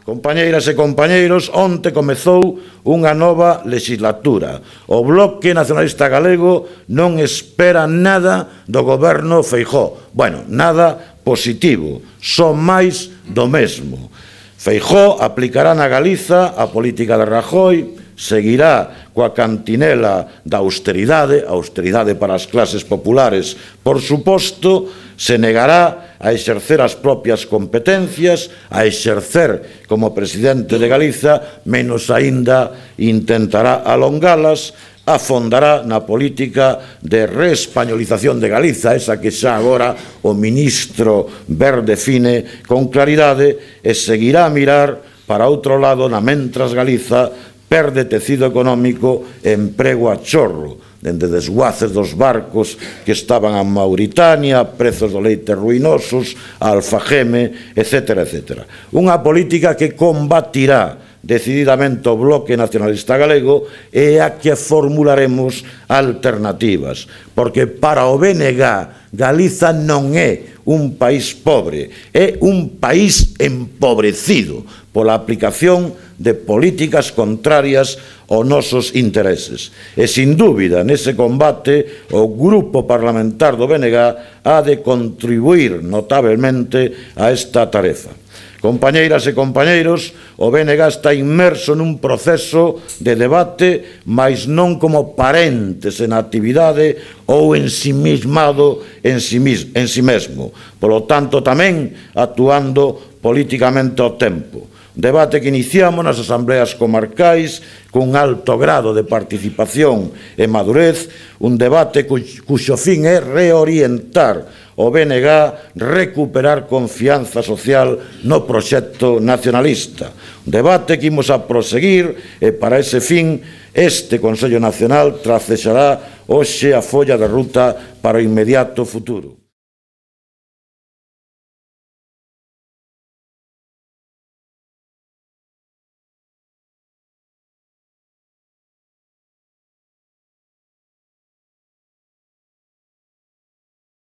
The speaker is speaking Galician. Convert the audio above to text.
Compañeiras e compañeiros, onte comezou unha nova legislatura. O Bloque Nacionalista Galego non espera nada do goberno Feijóo. Bueno, nada positivo, só máis do mesmo. Feijóo aplicará na Galiza a política de Rajoy, seguirá coa cantinela da austeridade, a austeridade para as clases populares, por suposto, se negará a exercer as propias competencias, a exercer como presidente de Galiza, menos aínda intentará alongalas, afondará na política de reespañolización de Galiza, esa que xa agora o ministro Ver define con claridade, e seguirá a mirar para outro lado na mentras Galiza perde tecido económico e emprego a chorro, dende desguaces dos barcos que estaban en Mauritania, prezos do leite ruinosos, a alfageme, etc. etc. Unha política que combatirá decididamente o Bloque Nacionalista Galego e a que formularemos alternativas, porque para o BNG Galiza non é un país pobre, é un país empobrecido pola aplicación de políticas contrarias aos nosos intereses. E, sin dúbida, nese combate, o Grupo Parlamentar do BNG ha de contribuir notablemente a esta tarefa. Compañeiras e compañeiros, o BNG está inmerso nun proceso de debate, mais non como parentes en actividade ou ensimismado en si mesmo. Polo tanto, tamén actuando políticamente ao tempo. Debate que iniciamos nas asambleas comarcais cun alto grado de participación e madurez, un debate cuxo fin é reorientar o BNG, recuperar confianza social no proxecto nacionalista. Un debate que imos a proseguir e para ese fin este Consello Nacional tracexará hoxe a folla de ruta para o inmediato futuro.